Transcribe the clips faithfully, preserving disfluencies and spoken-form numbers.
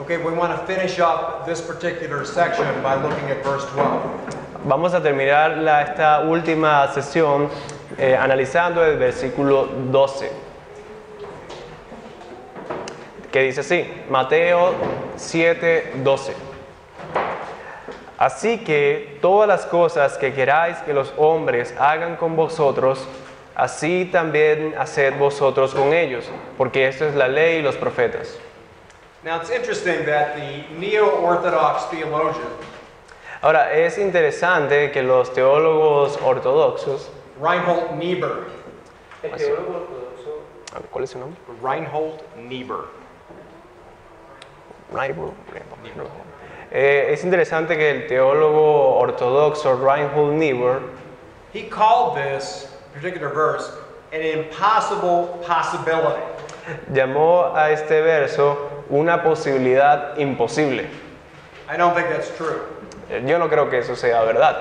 Okay, we want to finish up this particular section by looking at verse twelve. Vamos a terminar la, esta última sesión eh, analizando el versículo doce, que dice así, Mateo siete, doce. Así que todas las cosas que queráis que los hombres hagan con vosotros, así también haced vosotros con ellos, porque esto es la ley y los profetas. Now it's interesting that the neo-Orthodox theologian, Ahora, es interesante que los teólogos ortodoxos, Reinhold Niebuhr, el teólogo ortodoxo, ¿cuál es su nombre? Reinhold Niebuhr. Niebuhr. Eh, es interesante que el teólogo ortodoxo Reinhold Niebuhr He called this particular verse an impossible possibility. llamó a este verso una posibilidad imposible. I don't think that's true. Eh, Yo no creo que eso sea verdad.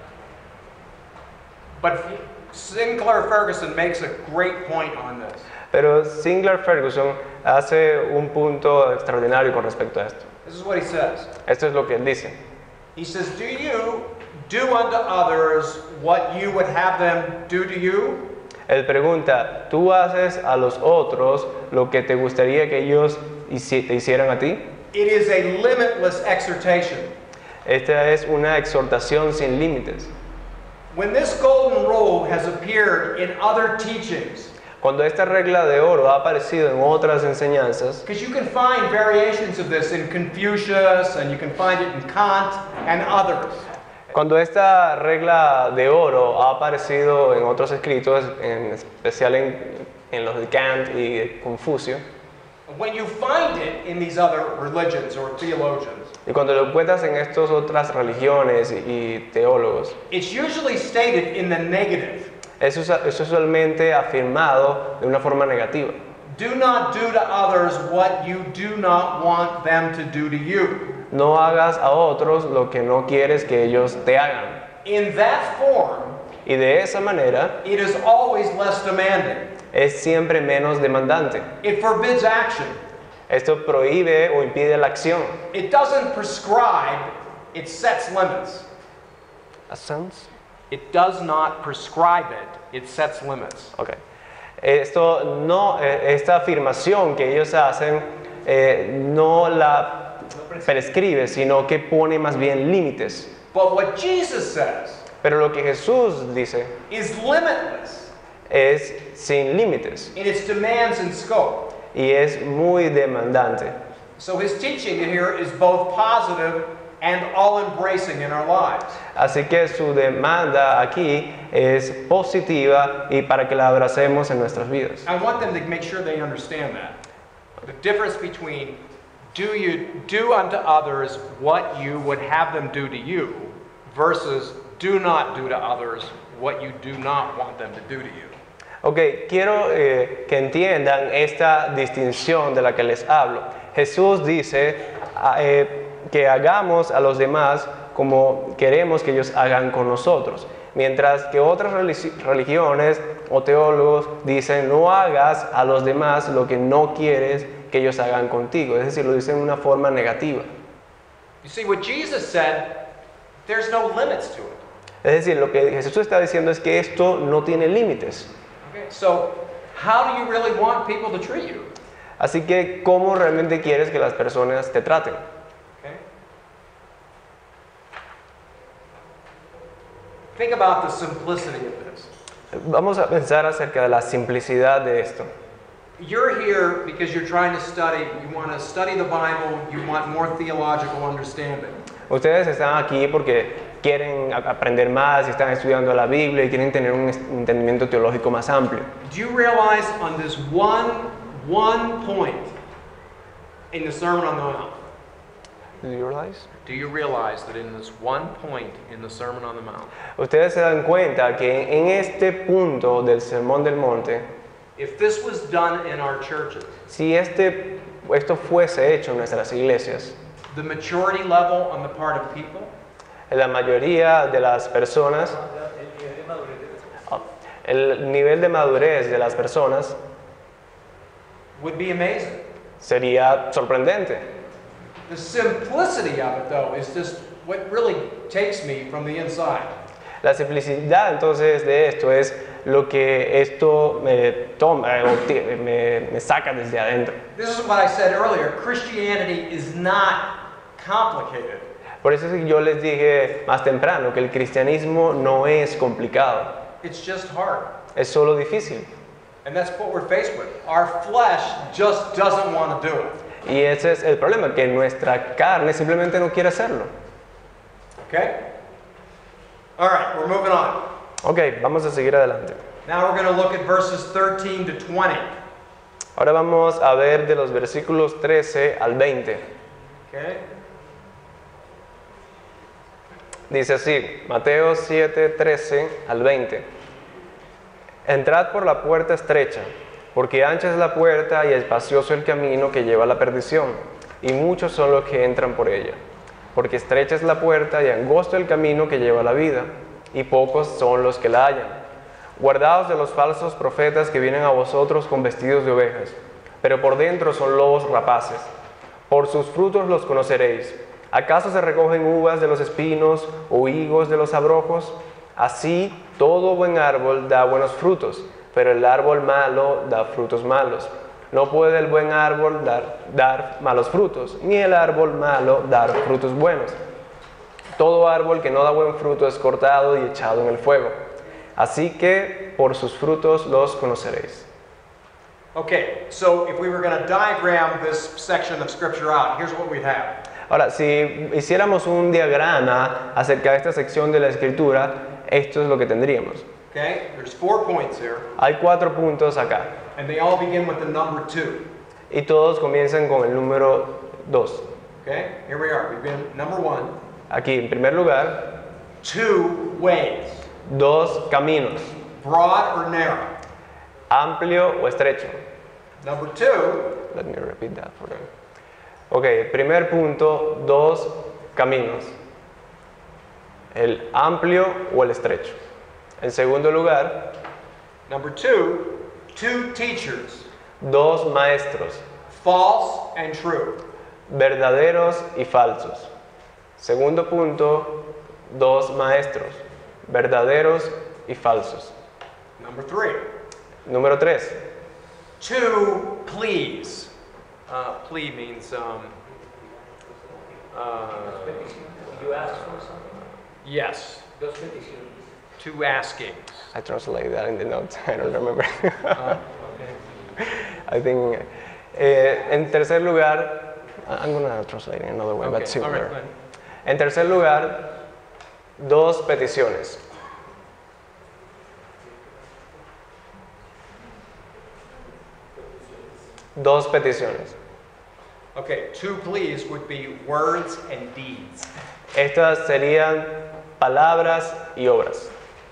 But Sinclair Ferguson makes a great point on this. Pero Sinclair Ferguson hace un punto extraordinario con respecto a esto. This is what he says. Esto es lo que él dice. He says, do you do unto others what you would have them do to you? Él pregunta, ¿tú haces a los otros lo que te gustaría que ellos hici- te hicieran a ti? It is a limitless exhortation. Esta es una exhortación sin límites. When this golden rule has appeared in other teachings, Cuando esta regla de oro ha aparecido en otras enseñanzas, because you can find variations of this in Confucius and you can find it in Kant and others. cuando esta regla de oro ha aparecido en otros escritos, en especial en, en los de Kant y de Confucio, When you find it in these other religions or theologians, y cuando lo encuentras en estas otras religiones y, y teólogos, it's usually stated in the negative. es, usa- es usualmente afirmado de una forma negativa. Do not do to others what you do not want them to do to you. No hagas a otros lo que no quieres que ellos te hagan. In that form, Y de esa manera it is always less demanding. es siempre menos demandante. It forbids action. Esto prohíbe o impide la acción. It doesn't prescribe, it sets limits. It does not prescribe it, it sets limits. Okay. Esto no, eh, esta afirmación que ellos hacen eh, no la prescribe, sino que pone más bien límites. But what Jesus says Pero lo que Jesús dice is limitless es sin límites in its demands and scope. y es muy demandante. So his teaching here is both positive and all-embracing in our lives. Así que su demanda aquí es positiva y para que la abracemos en nuestras vidas. I want them to make sure they understand that. The difference between do you do unto others what you would have them do to you versus do not do to others what you do not want them to do to you. Ok, quiero eh, que entiendan esta distinción de la que les hablo. Jesús dice ah, eh, que hagamos a los demás como queremos que ellos hagan con nosotros. Mientras que otras religi- religiones o teólogos dicen no hagas a los demás lo que no quieres que ellos hagan contigo. Es decir, lo dicen de una forma negativa. You see, what Jesus said, there's no limits to it. Es decir, lo que Jesús está diciendo es que esto no tiene límites. Okay? So, how do you really want people to treat you? Así que, ¿cómo realmente quieres que las personas te traten? Okay? Think about the simplicity of this. Vamos a pensar acerca de la simplicidad de esto. You're here because you're trying to study, you want to study the Bible, you want more theological understanding. Ustedes están aquí porque quieren a- aprender más y están estudiando la Biblia y quieren tener un es- entendimiento teológico más amplio. Do you realize on this one, one point in the Sermon on the Mount, Do you realize? do you realize that in this one point in the Sermon on the Mount, Ustedes se dan cuenta que en este punto del Sermón del Monte, if this was done in our churches, si este, esto fuese hecho en nuestras iglesias, the maturity level on the part of people la mayoría de las personas, el nivel de madurez de las personas would be amazing. sería sorprendente. The simplicity of it, though, is just what really takes me from the inside. La simplicidad entonces de esto es lo que esto me toma, eh, o ti- me, me saca desde adentro. This is what I said earlier. Christianity is not complicated. Por eso es que yo les dije más temprano que el cristianismo no es complicado, It's just hard. es solo difícil. And that's what we're faced with. Our flesh just doesn't want to do it. Y ese es el problema, que nuestra carne simplemente no quiere hacerlo. Okay? All right, we're moving on. Ok, vamos a seguir adelante. Now we're going to look at verses thirteen to twenty. Ahora vamos a ver de los versículos trece al veinte. Okay? Dice así, Mateo siete, trece al veinte. Entrad por la puerta estrecha, porque ancha es la puerta y espacioso el camino que lleva a la perdición, y muchos son los que entran por ella. Porque estrecha es la puerta y angosto el camino que lleva a la vida, y pocos son los que la hallan. Guardaos de los falsos profetas que vienen a vosotros con vestidos de ovejas, pero por dentro son lobos rapaces. Por sus frutos los conoceréis. ¿Acaso se recogen uvas de los espinos o higos de los abrojos? Así todo buen árbol da buenos frutos, pero el árbol malo da frutos malos. No puede el buen árbol dar, dar malos frutos, ni el árbol malo dar frutos buenos. Todo árbol que no da buen fruto es cortado y echado en el fuego. Así que por sus frutos los conoceréis. Okay, so if we were going to diagram this section of Scripture out, here's what we'd have. Ahora, si hiciéramos un diagrama acerca de esta sección de la Escritura, esto es lo que tendríamos. Okay, there's four points here, Hay cuatro puntos acá, and they all begin with the number two. y todos comienzan con el número dos. Okay, here we are. We've been number one, Aquí, en primer lugar, two ways, dos caminos, broad or narrow. amplio o estrecho. Number two, Let me repeat that for them. Ok, primer punto, dos caminos, el amplio o el estrecho. En segundo lugar, number two, two teachers, dos maestros, false and true. verdaderos y falsos. Segundo punto, dos maestros, verdaderos y falsos. Number three, Número tres, two pleas. Uh, plea means um, uh, You asked for something? yes, Dos peticiones. two askings. I translate that in the notes, I don't remember. Uh, I think, eh, en tercer lugar, I'm gonna translate it another way, but okay, all right, similar. go ahead. En tercer lugar, dos peticiones. Dos peticiones. Okay, two pleas would be words and deeds. Estas serían palabras y obras.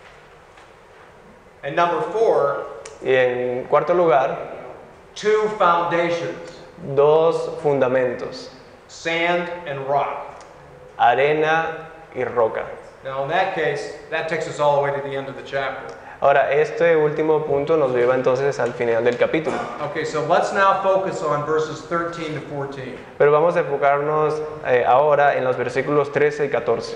And number four, Y en cuarto lugar, two foundations, dos fundamentos, sand and rock. arena y roca. Now, in that case, that takes us all the way to the end of the chapter. Ahora, este último punto nos lleva entonces al final del capítulo. Okay, so let's now focus on verses thirteen to fourteen. Pero vamos a enfocarnos eh, ahora en los versículos trece y catorce.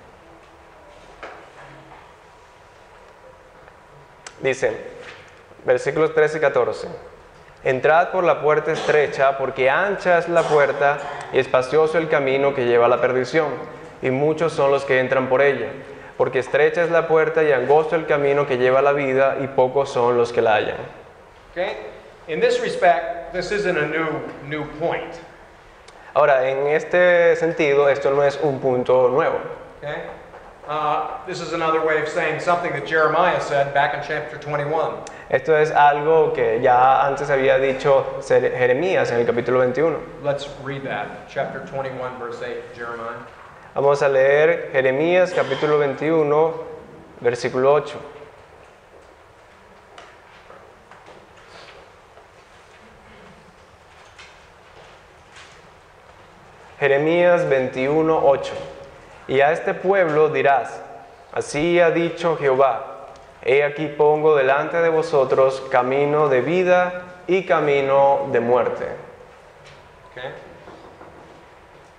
Dice, versículos trece y catorce. Entrad por la puerta estrecha, porque ancha es la puerta y espacioso el camino que lleva a la perdición, y muchos son los que entran por ella. Porque estrecha es la puerta y angosto el camino que lleva a la vida, y pocos son los que la hallan. Okay? In this respect, this isn't a new new point. Ahora, en este sentido, esto no es un punto nuevo. Okay? Uh, this is another way of saying something that Jeremiah said back in chapter twenty-one. Esto es algo que ya antes había dicho Jeremías en el capítulo veintiuno. Let's read that. Chapter twenty-one, verse eight, Jeremiah. Vamos a leer Jeremías capítulo veintiuno, versículo ocho. Jeremías veintiuno, ocho. Y a este pueblo dirás, así ha dicho Jehová, he aquí pongo delante de vosotros camino de vida y camino de muerte. Okay?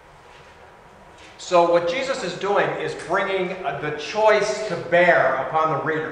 So what Jesus is doing is bringing uh, the choice to bear upon the reader.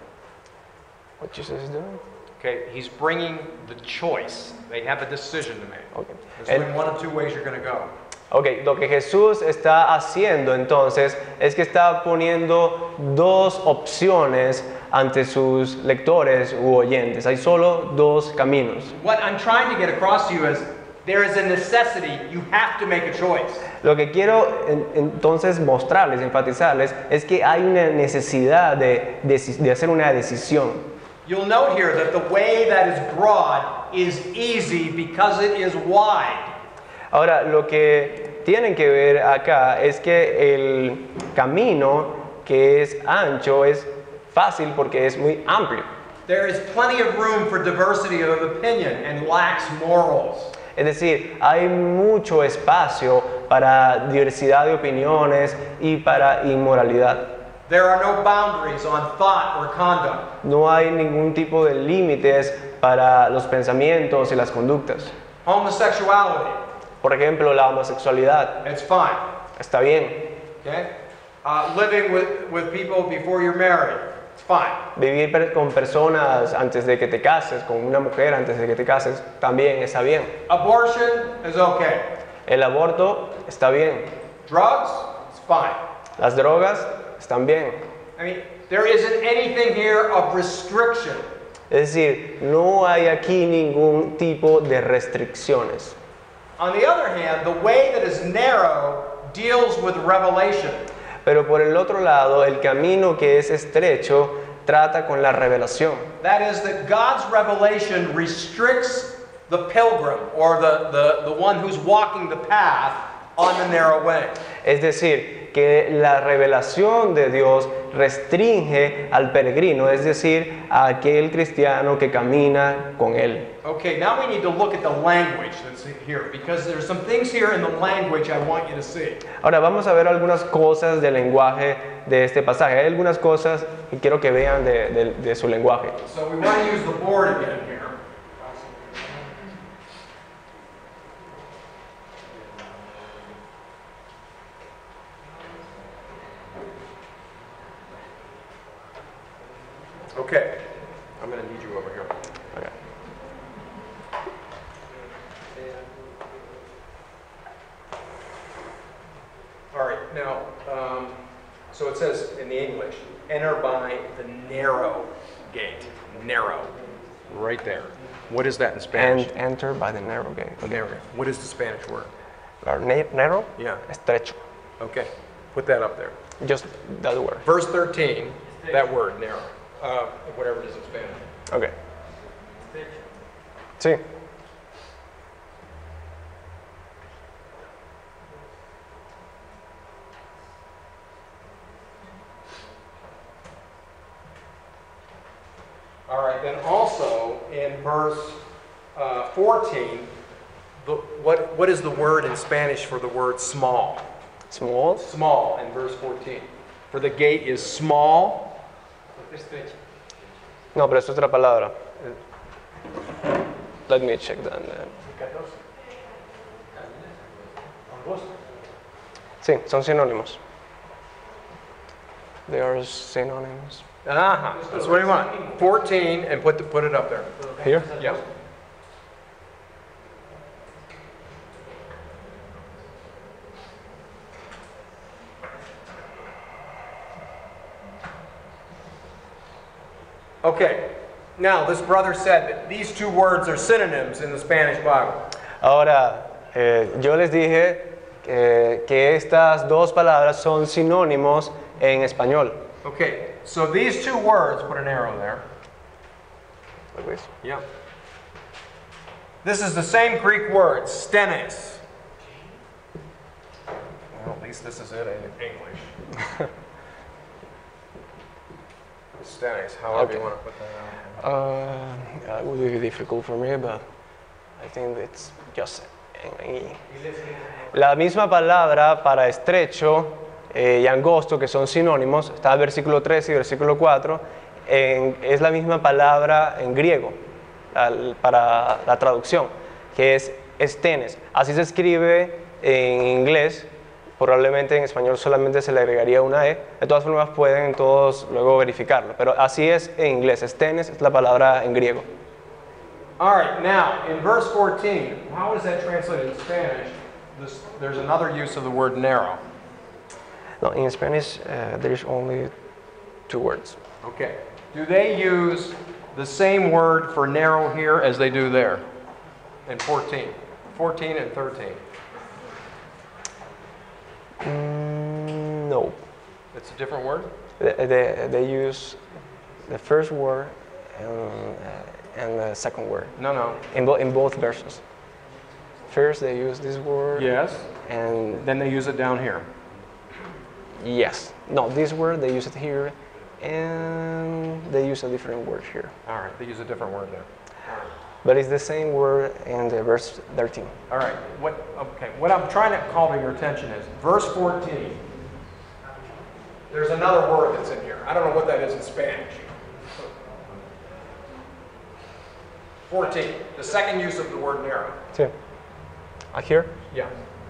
What Jesus is doing? Okay, he's bringing the choice. They have a decision to make. Okay. There's El- only one of two ways you're going to go. Ok, lo que Jesús está haciendo entonces es que está poniendo dos opciones ante sus lectores u oyentes. Hay solo dos caminos. What I'm trying to get across to you is there is a necessity. You have to make a choice. Lo que quiero en- entonces mostrarles, enfatizarles, es que hay una necesidad de, de, de hacer una decisión. You'll note here that the way that is broad is easy because it is wide. Ahora, lo que tienen que ver acá es que el camino que es ancho es fácil porque es muy amplio. There is plenty of room for diversity of opinion and lacks morals. Es decir, hay mucho espacio para diversidad de opiniones y para inmoralidad. There are no boundaries on thought or conduct. No hay ningún tipo de límites para los pensamientos y las conductas. Homosexuality, Por ejemplo, la homosexualidad it's fine. está bien. Okay? Uh, living with, with people before you're married, it's fine. Vivir per- con personas antes de que te cases, con una mujer antes de que te cases, también está bien. Abortion is okay. El aborto está bien. Drugs, it's fine. Las drogas están bien. I mean, there isn't anything here of restriction. Es decir, no hay aquí ningún tipo de restricciones. On the other hand, the way that is narrow deals with revelation. Pero por el otro lado, el camino que es estrecho trata con la revelación. That is that God's revelation restricts the pilgrim or the, the, the one who's walking the path on the narrow way. Es decir, que la revelación de Dios restringe al peregrino, es decir, a aquel cristiano que camina con él. Okay, now we need to look at the language that's here because there's some things here in the language I want you to see. Ahora vamos a ver algunas cosas del lenguaje de este pasaje. Hay algunas cosas que quiero que vean de, de- de su lenguaje. So we want to use the board again here. Okay, I'm going to need you over here. Okay. All right, now, um, so it says in the English, enter by the narrow gate. Narrow. Right there. What is that in And Spanish? enter by the narrow gate. Okay. Narrow. What is the Spanish word? Or na- narrow? Yeah. Estrecho. Okay, put that up there. Just that word. Verse thirteen, that word, narrow. Uh, whatever it is in Spanish. Okay. Sí. All right, then also in verse uh, fourteen, the, what, what is the word in Spanish for the word small? Small. Small in verse fourteen. For the gate is small. No, pero es otra palabra. Let me check that. then. Sí, son sinónimos. They are synonyms. Uh-huh. That's what I want. fourteen, and put, the, put it up there. Here? Yeah. Okay. Now, this brother said that these two words are synonyms in the Spanish Bible. Ahora, eh, yo les dije que, que estas dos palabras son sinónimos en español. Okay, so these two words, put an arrow there. Like this. Yeah. This is the same Greek word, stenes. Well, at least this is it in English. Stenes, however Okay. you want to put that out. Uh, it would be difficult for me, but I think it's just en- La misma palabra para estrecho eh, y angosto, que son sinónimos, está el versículo tres y versículo cuatro, en- es la misma palabra en griego al- para la traducción, que es estenes. Así se escribe en inglés, Probablemente en español solamente se le agregaría una E. De todas formas pueden todos luego verificarlo. Pero así es en inglés. Estenes es la palabra en griego. All right, now, in verse fourteen, how is that translated in Spanish? This, there's another use of the word narrow. No, in Spanish uh, there is only two words. Okay. Do they use the same word for narrow here as they do there in fourteen? fourteen and thirteen. Mm, no. It's a different word? They, they, they use the first word and, uh, and the second word No, no. in, bo- in both verses. First they use this word. Yes. And Then they use it down here. yes. No, this word they use it here, and they use a different word here. All right, they use a different word there. But it's the same word in the verse thirteen. All right, what, okay, what I'm trying to call to your attention is verse fourteen. There's another word that's in here. I don't know what that is in Spanish. fourteen, the second use of the word narrow. Sí. Ah, here? Yeah.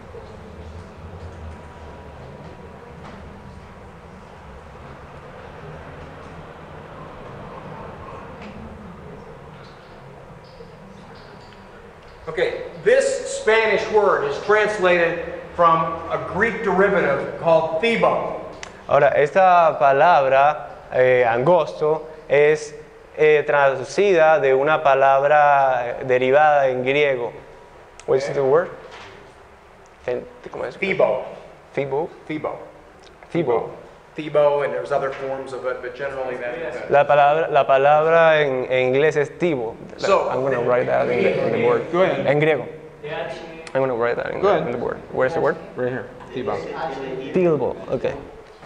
Okay, this Spanish word is translated from a Greek derivative called Thebo. Ahora, esta palabra, eh, angosto, es eh, traducida de una palabra eh, derivada en griego. What is the word? Fen- ¿Cómo es? Thebo. Thibo. Thebo. Thibo. Thebo, and there's other forms of it, but generally that. that- La palabra, la palabra en, en inglés es tibo. So- I'm going to write that in the, in the board. Go ahead. En griego. Yeah, I'm going to write that in, Go the, ahead. in the board. Where's the word? Right here. Thebo. Tilbo. Okay.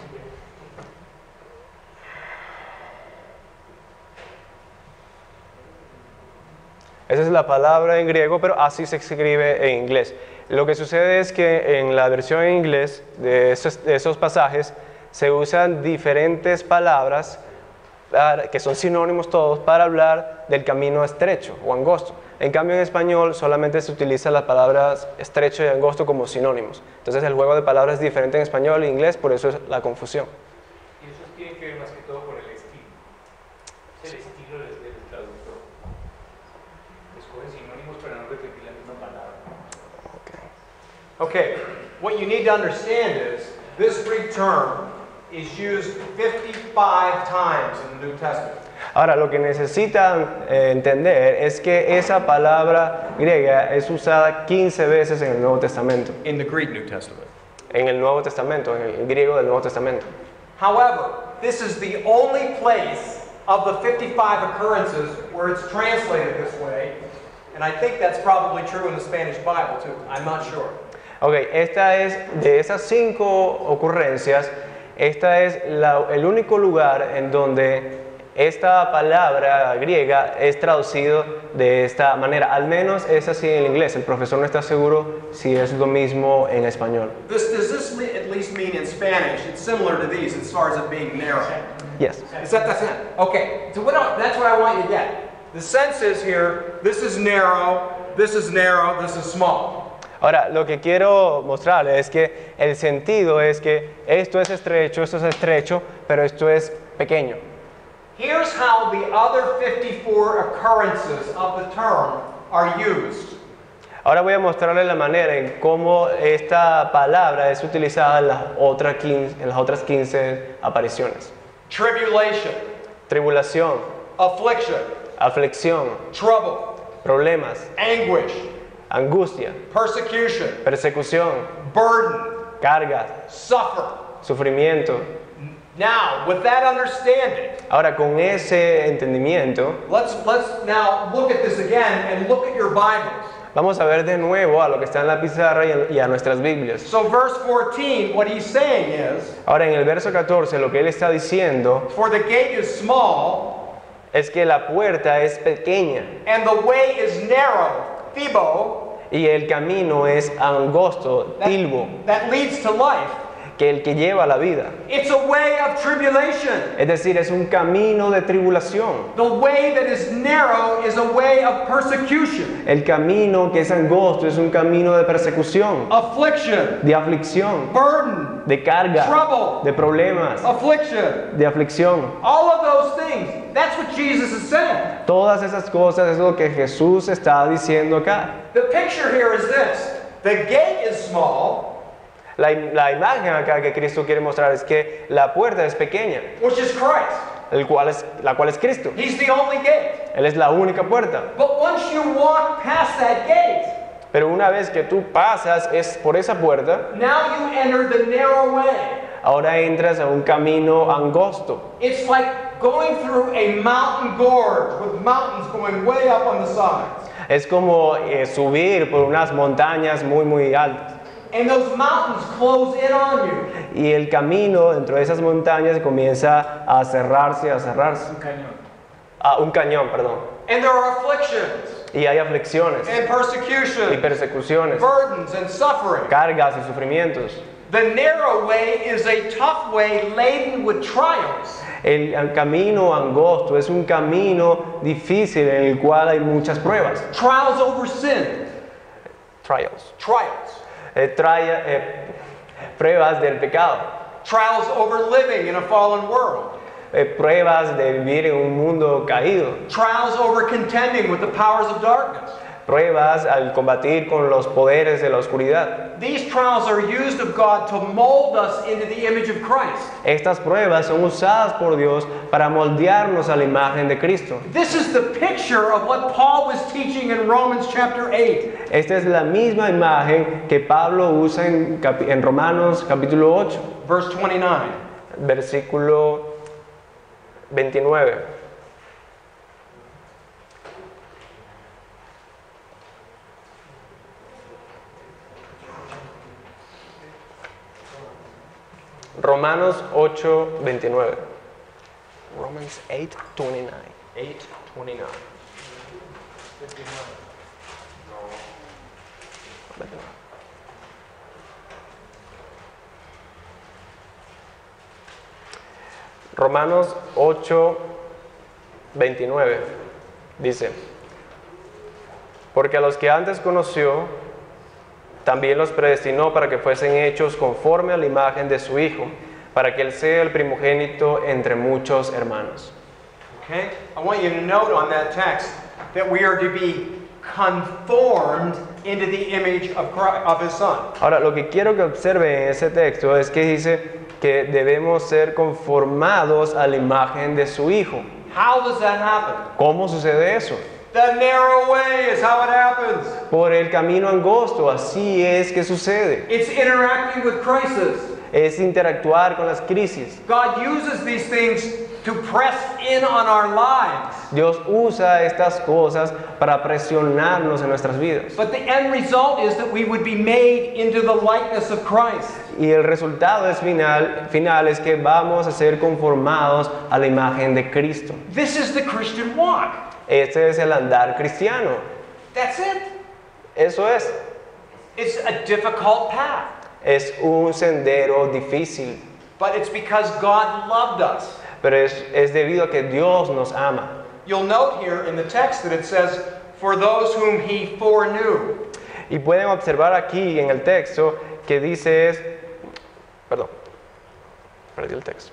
Esa es la palabra en griego, pero así se escribe en inglés. Lo que sucede es que en la versión en inglés de esos, de esos pasajes se usan diferentes palabras para- que son sinónimos todos para hablar del camino estrecho o angosto. En cambio en español solamente se utilizan las palabras estrecho y angosto como sinónimos. Entonces el juego de palabras es diferente en español e inglés, por eso es la confusión. y eso tiene que ver más que todo con el estilo. Es el estilo del, del traductor. Escogen sinónimos para no repetir la misma palabra. Okay, what you need to understand is this Greek term is used fifty-five times in the New Testament. Ahora, lo que necesitan eh, entender es que esa palabra griega es usada quince veces en el Nuevo Testamento. In the Greek New Testament. En el Nuevo Testamento, en el griego del Nuevo Testamento. However, this is the only place of the fifty-five occurrences where it's translated this way, and I think that's probably true in the Spanish Bible too. I'm not sure. Ok, esta es, de esas cinco ocurrencias, esta es la- el único lugar en donde esta palabra griega es traducido de esta manera. Al menos es así en el inglés. El profesor no está seguro si es lo mismo en español. This, does this le- at least mean in Spanish it's similar to these as far as it being narrow? Yes. Is that the sense? Okay, so what I, that's what I want you to get. The sense is here, this is narrow, this is narrow, this is small. Ahora, lo que quiero mostrarles es que el sentido es que esto es estrecho, esto es estrecho, pero esto es pequeño. Here's how the other fifty-four occurrences of the term are used. Ahora voy a mostrarles la manera en cómo esta palabra es utilizada en las otras quince, en las otras quince apariciones. Tribulation, Tribulación, affliction, aflicción, trouble, problemas, anguish, angustia, persecution, persecución, burden, carga, suffer. sufrimiento. Now, with that understanding, Ahora, con ese entendimiento, let's let's now look at this again and look at your Bibles. vamos a ver de nuevo a lo que está en la pizarra y a- y a nuestras Biblias. So verse fourteen, what he's saying is, Ahora, en el verso catorce, lo que él está diciendo for the gate is small es que la puerta es pequeña and the way is narrow, Thebo, y el camino es angosto, that, tilbo, that leads to life. que el que lleva la vida. It's a way of tribulation. Es decir, es un camino de tribulación. The way that is narrow is a way of persecution, El camino que es angosto es un camino de persecución, affliction, de aflicción, burden, de carga, trouble, de problemas, affliction. de aflicción. All of those things. That's what Jesus is saying. Todas esas cosas es lo que Jesús está diciendo acá. The picture here is this. The gate is small, La, la imagen acá que Cristo quiere mostrar es que la puerta es pequeña, which is Christ. el cual es, la cual es Cristo. He's the only gate. Él es la única puerta. But once you walk past that gate, Pero una vez que tú pasas es por esa puerta, now you enter the narrow way. ahora entras a un camino angosto. It's like going through a mountain gorge with mountains going way up on the sides. Es como eh, subir por unas montañas muy muy altas. And those mountains close in on you. Y el camino dentro de esas montañas comienza a cerrarse, a cerrarse. Un cañón. Ah, un cañón, perdón. And there are afflictions Y hay aflicciones and y persecution, persecuciones, burdens and suffering. cargas y sufrimientos. The narrow way is a tough way laden with trials. El, el camino angosto es un camino difícil en el cual hay muchas pruebas. Trials over sin. Trials. Trials. Eh, trae- eh, pruebas del pecado. Trials over living in a fallen world. Eh, pruebas de vivir en un mundo caído. Trials over contending with the powers of darkness. Pruebas al combatir con los poderes de la oscuridad. These trials are used of God to mold us into the image of Christ. Estas pruebas son usadas por Dios para moldearnos a la imagen de Cristo. This is the picture of what Paul was teaching in Romans chapter eight. Esta es la misma imagen que Pablo usa en, capi- en Romanos capítulo ocho, Verse twenty-nine. versículo veintinueve. Romanos ocho, veintinueve. Romans eight, twenty-nine. eight twenty-nine. Romanos ocho, veintinueve dice, porque a los que antes conoció, también los predestinó para que fuesen hechos conforme a la imagen de su Hijo, para que Él sea el primogénito entre muchos hermanos. Okay? I want you to note on that text that we are to be conformed into the image of Christ, of His Son. Ahora, lo que quiero que observen en ese texto es que dice que debemos ser conformados a la imagen de su Hijo. How does that happen? ¿Cómo sucede eso? The narrow way is how it happens. Por el camino angosto, así es que sucede. It's interacting with crisis. Es interactuar con las crisis. God uses these things to press in on our lives. Dios usa estas cosas para presionarnos en nuestras vidas. But the end result is that we would be made into the likeness of Christ. Y el resultado es final, final es que vamos a ser conformados a la imagen de Cristo. This is the Christian walk. Este es el andar cristiano. That's it. Eso es. It's a difficult path. Es un sendero difícil. But it's because God loved us. Pero es, es debido a que Dios nos ama. You'll note here in the text that it says, for those whom He foreknew. Y pueden observar aquí en el texto que dice es... Perdón. Perdí el texto.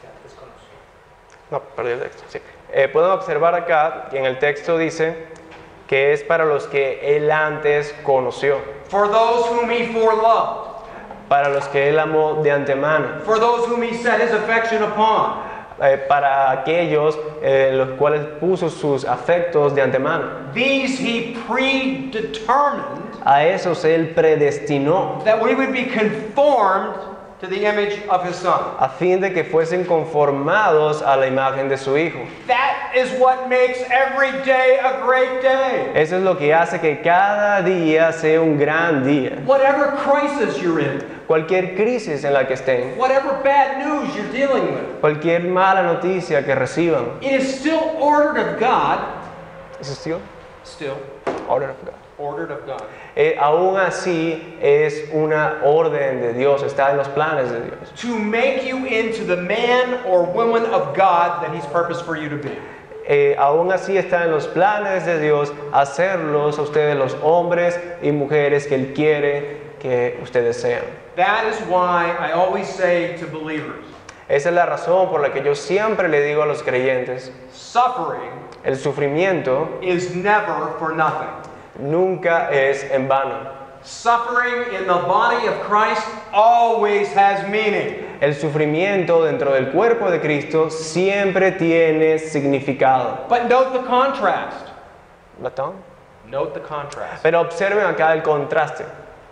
No, perdí el texto, sí. Eh, pueden observar acá que en el texto dice que es para los que Él antes conoció. For those whom He foreloved. Para los que Él amó de antemano. For those whom He set His affection upon. Eh, para aquellos eh, los cuales puso sus afectos de antemano. These He predetermined A esos Él predestinó that we would be conformed to the image of His Son. a fin de que fuesen conformados a la imagen de su Hijo. That is what makes every day a great day. Eso es lo que hace que cada día sea un gran día. Whatever crisis you're in, Cualquier crisis en la que estén, whatever bad news you're dealing with, cualquier mala noticia que reciban, it is still ordered of God, ¿es still? still, Order of God. ordered of God. Eh, aún así es una orden de Dios, está en los planes de Dios. To make you into the man or woman of God that He's purposed for you to be. Eh, aún así está en los planes de Dios hacerlos a ustedes los hombres y mujeres que Él quiere que ustedes sean. That is why I always say to believers, Esa es la razón por la que yo siempre le digo a los creyentes, suffering el sufrimiento is never for nothing. nunca es en vano. Suffering in the body of Christ always has meaning. El sufrimiento dentro del cuerpo de Cristo siempre tiene significado. But note the contrast. ¿Batón? Note the contrast. Pero observen acá el contraste.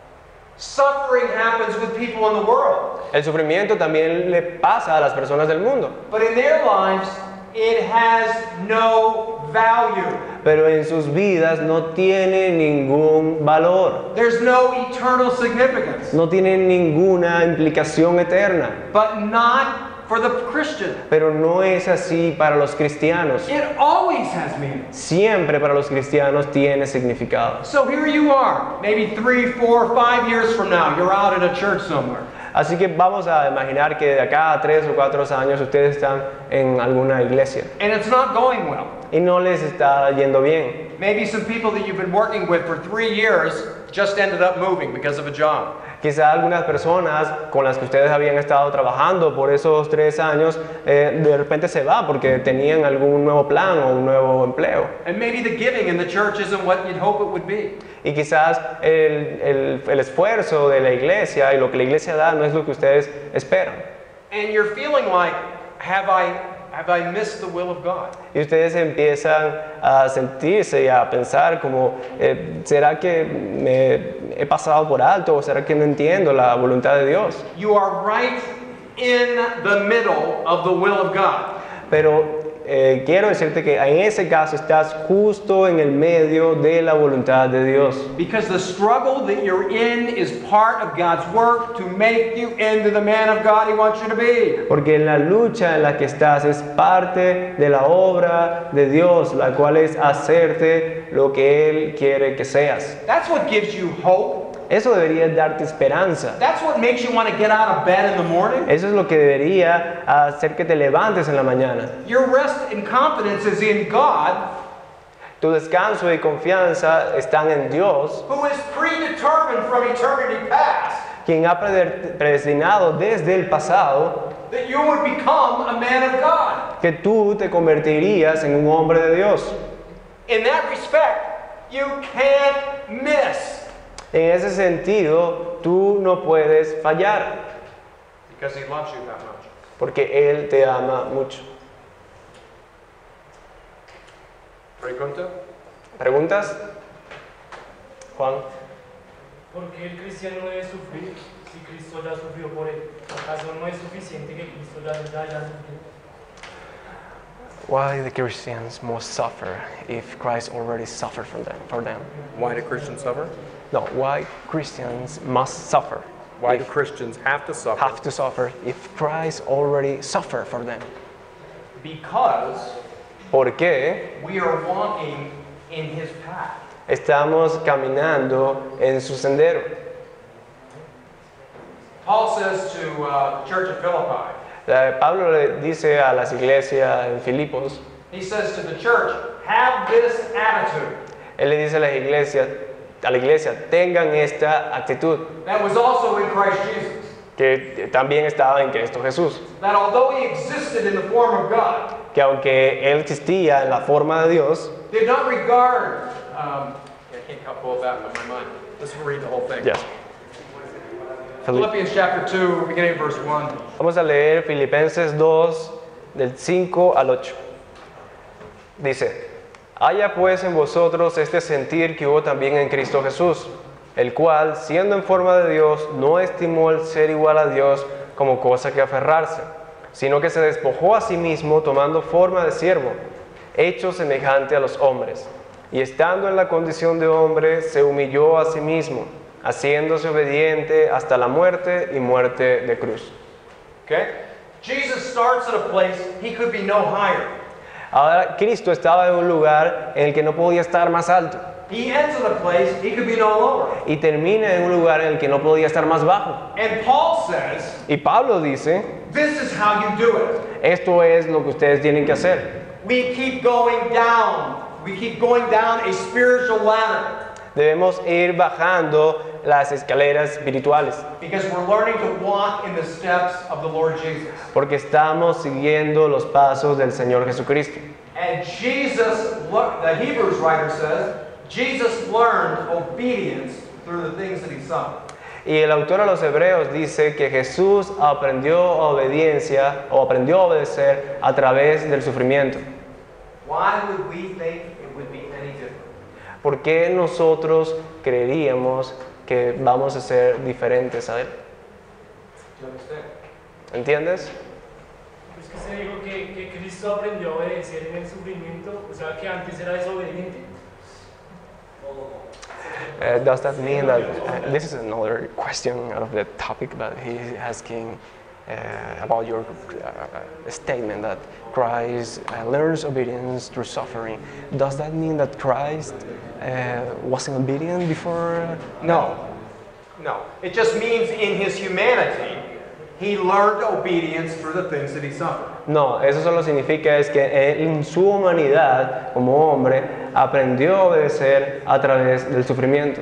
Suffering happens with people in the world, El sufrimiento también le pasa a las personas del mundo, but in their lives, it has no value. pero en sus vidas no tiene ningún valor, There's no eternal significance, no tiene ninguna implicación eterna. but not for the Christian. Pero no es así para los cristianos. It always has meaning. Siempre para los cristianos tiene significado. So here you are, maybe three, four, five years from now, you're out at a church somewhere. Así que vamos a imaginar que de acá a tres o cuatro años ustedes están en alguna iglesia And it's not going well. y no les está yendo bien. Maybe some people that you've been working with for three years just ended up moving because of a job. Quizá algunas personas con las que ustedes habían estado trabajando por esos tres años eh, de repente se va porque tenían algún nuevo plan o un nuevo empleo. And maybe the giving in the church isn't what you'd hope it would be. Y quizás el, el, el esfuerzo de la iglesia y lo que la iglesia da no es lo que ustedes esperan. And you're feeling like, have I, have I missed the will of God? Y ustedes empiezan a sentirse y a pensar como, eh, ¿será que me he pasado por alto o será que no entiendo la voluntad de Dios? You are right in the middle of the will of God. Pero eh, quiero decirte que en ese caso estás justo en el medio de la voluntad de Dios. Because the struggle that you're in is part of God's work to make you into the man of God He wants you to be. Porque la lucha en la que estás es parte de la obra de Dios, la cual es hacerte lo que Él quiere que seas. That's what gives you hope. Eso debería darte esperanza. That's what makes you want to get out of bed in the morning. Eso es lo que debería hacer que te levantes en la mañana. Your rest and confidence is in God, Tu descanso y confianza están en Dios, who is predetermined from eternity past quien ha prede- predestinado desde el pasado that you would become a man of God. que tú te convertirías en un hombre de Dios. In that respect, you can't miss. En ese sentido, tú no puedes fallar, Because He loves you that much. porque Él te ama mucho. Pregunta? ¿Preguntas? Juan. ¿Por qué el cristiano debe sufrir si Cristo ya sufrió por él? ¿Acaso no es suficiente que Cristo ya, ya haya sufrido? Why the Christians must suffer if Christ already suffered for them? For them? Why do Christians suffer? No, why Christians must suffer? Why do if Christians have to suffer? have to suffer if Christ already suffered for them? Because Porque we are walking in His path. estamos caminando en su sendero. Paul says to uh, the church of Philippi, Eh, Pablo le dice a las iglesias en Filipos, he says to the church, have this attitude. él le dice a las iglesias, a la iglesia, tengan esta actitud That was also in Christ Jesus. que también estaba en Cristo Jesús, That although He existed in the form of God, que aunque él existía en la forma de Dios, did not regard. Um, I can't pull that in my mind. Let's read the whole thing. yes. Filip- Philippians chapter two, beginning of verse one. Vamos a leer Filipenses dos, del cinco al ocho. Dice, haya pues en vosotros este sentir que hubo también en Cristo Jesús, el cual, siendo en forma de Dios, no estimó el ser igual a Dios como cosa que aferrarse, sino que se despojó a sí mismo tomando forma de siervo, hecho semejante a los hombres, y estando en la condición de hombre, se humilló a sí mismo, haciéndose obediente hasta la muerte y muerte de cruz. Okay? Jesus starts at a place He could be no higher. Ahora Cristo estaba en un lugar en el que no podía estar más alto. he ends in a place he could be no lower. y termina en un lugar en el que no podía estar más bajo. And Paul says, Y Pablo dice, this is how you do it. esto es lo que ustedes tienen que hacer. We keep going down. We keep going down a spiritual ladder Debemos ir bajando las escaleras espirituales, because we're learning to walk in the steps of the Lord Jesus. porque estamos siguiendo los pasos del Señor Jesucristo. And Jesus, le- the Hebrews writer says, Jesus learned obedience through the things that he suffered. Y el autor a los Hebreos dice que Jesús aprendió obediencia o aprendió a obedecer a través del sufrimiento. Why would we think it would be any different? ¿Por qué nosotros creeríamos que vamos a ser diferentes a Él? Do you understand? ¿Entiendes? Es que se dijo que, que Cristo aprendió a obedecer en el sufrimiento, o sea que antes era desobediente. Uh, does that mean that uh, this is another question out of the topic, but he is asking uh, about your uh, statement that Christ uh, learns obedience through suffering. Does that mean that Christ uh, wasn't obedient before? No. No. It just means in his humanity, he learned obedience through the things that he suffered. No, eso solo significa es que él en su humanidad como hombre aprendió a obedecer a través del sufrimiento.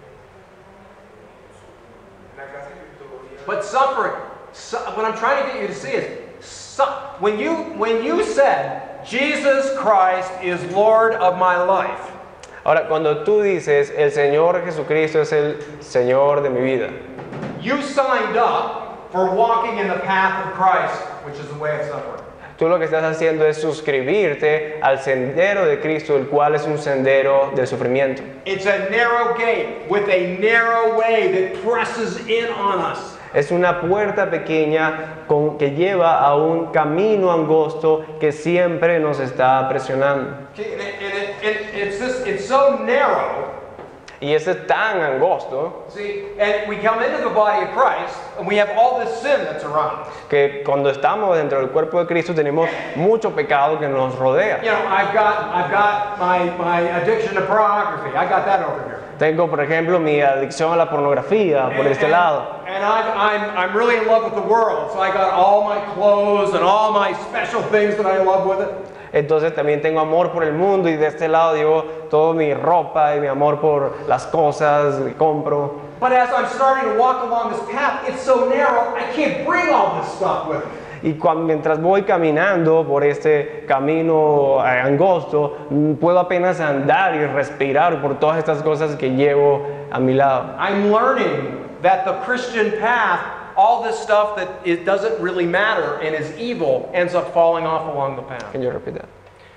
But suffering, su- what I'm trying to get you to see is, su- when you when you said, Jesus Christ is Lord of my life, Ahora, cuando tú dices, el Señor Jesucristo es el Señor de mi vida, you signed up for walking in the path of Christ, which is the way of suffering. tú lo que estás haciendo es suscribirte al sendero de Cristo, el cual es un sendero de sufrimiento. It's a narrow gate with a narrow way that presses in on us. Es una puerta pequeña con, que lleva a un camino angosto que siempre nos está presionando. Okay, and, it, and it, it, it's, this, it's so narrow. Y ese es tan angosto See, and we come into the body of Christ, and we have all this sin that's around us. que cuando estamos dentro del cuerpo de Cristo tenemos mucho pecado que nos rodea. You know, I've got, I've got my, my addiction to pornography. I got that over here. Tengo, por ejemplo, mi adicción a la pornografía por este lado. And I'm, I'm, I'm really in love with the world, so I got all my clothes and all my special things that I love with it. Entonces también tengo amor por el mundo y de este lado llevo toda mi ropa y mi amor por las cosas que compro. But as I'm starting to walk along this path, it's so narrow, I can't bring all this stuff with me. Y cuando, mientras voy caminando por este camino eh, angosto, mm, puedo apenas andar y respirar por todas estas cosas que llevo a mi lado. I'm learning that the Christian path, all this stuff that it doesn't really matter and is evil, ends up falling off along the path. Can you repeat that?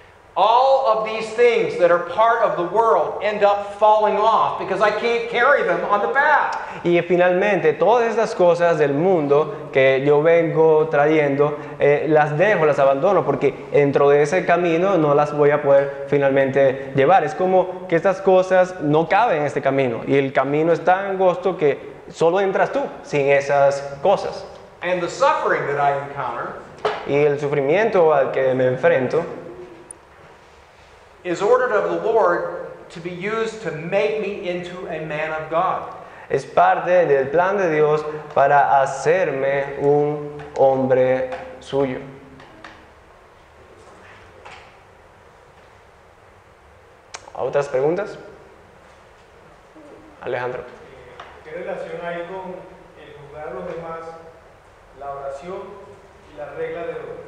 All of these things that are part of the world end up falling off because I can't carry them on the path. Y finalmente todas estas cosas del mundo que yo vengo trayendo, eh, las dejo, las abandono porque dentro de ese camino no las voy a poder finalmente llevar. Es como que estas cosas no caben en este camino y el camino es tan angosto que solo entras tú sin esas cosas. And the suffering that I encounter Y el sufrimiento al que me enfrento is ordered of the Lord to be used to make me into a man of God. es parte del plan de Dios para hacerme un hombre suyo. ¿Otras preguntas? Alejandro. ¿Qué relación hay con el juzgar a los demás, la oración y la regla de oro?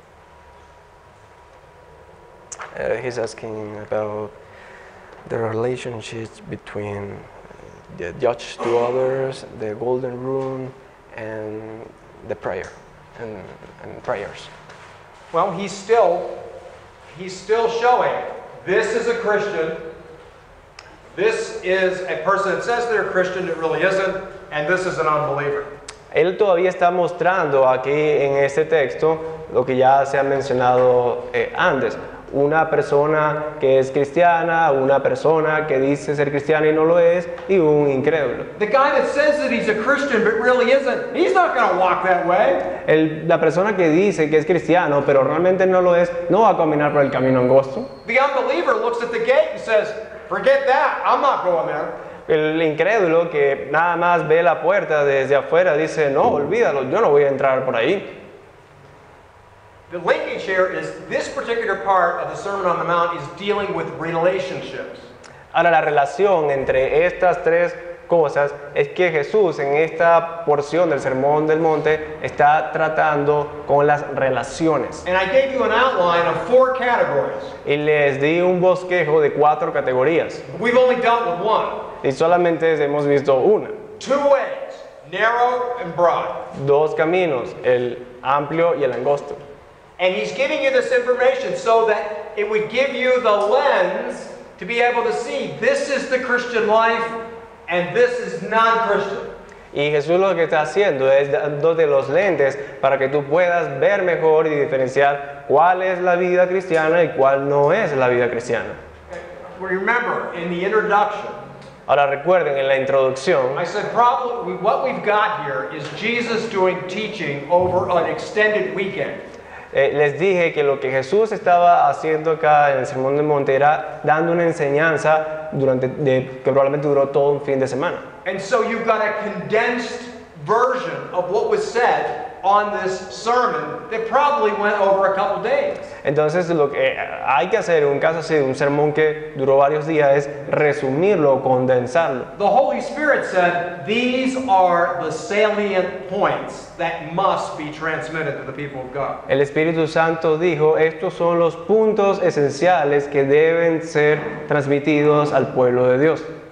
Uh, he's asking about the relationships between the judge to others, the golden rule, and the prayer and, and prayers. Well, he's still he's still showing this is a Christian. This is a person that says they're a Christian that really isn't, and this is an unbeliever. Él todavía está mostrando aquí en este texto lo que ya se ha mencionado eh, antes. Una persona que es cristiana, una persona que dice ser cristiana y no lo es, y un incrédulo. The guy that says that he's a Christian but really isn't, he's not going to walk that way. El- la persona que dice que es cristiano pero realmente no lo es, no va a caminar por el camino angosto. The unbeliever looks at the gate and says, forget that, I'm not going there. El incrédulo que nada más ve la puerta desde afuera dice, no, olvídalo, yo no voy a entrar por ahí. The linkage here is this particular part of the Sermon on the Mount is dealing with relationships. Ahora, la relación entre estas tres cosas es que Jesús en esta porción del Sermón del Monte está tratando con las relaciones. And I gave you an outline of four categories. Y les di un bosquejo de cuatro categorías. We've only dealt with one. Y solamente hemos visto una. Two ways, narrow and broad. Dos caminos, el amplio y el angosto. And he's giving you this information so that it would give you the lens to be able to see this is the Christian life and this is non-Christian. Y Jesús lo que está haciendo es dándote los lentes para que tú puedas ver mejor y diferenciar cuál es la vida cristiana y cuál no es la vida cristiana. Remember, in the introduction, Ahora recuerden, en la introducción, I said probably what we've got here is Jesus doing teaching over an extended weekend. eh, les dije que lo que Jesús estaba haciendo acá en el Sermón del Monte era dando una enseñanza durante, de, que probablemente duró todo un fin de semana. And so you've got a condensed version of what was said on this sermon that probably went over a couple days. Entonces lo que hay que hacer en un caso así de un sermón que duró varios días es resumirlo, condensarlo. The Holy Spirit said these are the salient points that must be transmitted to the people of God. El Espíritu Santo dijo, estos son los puntos esenciales que deben ser transmitidos al pueblo de Dios.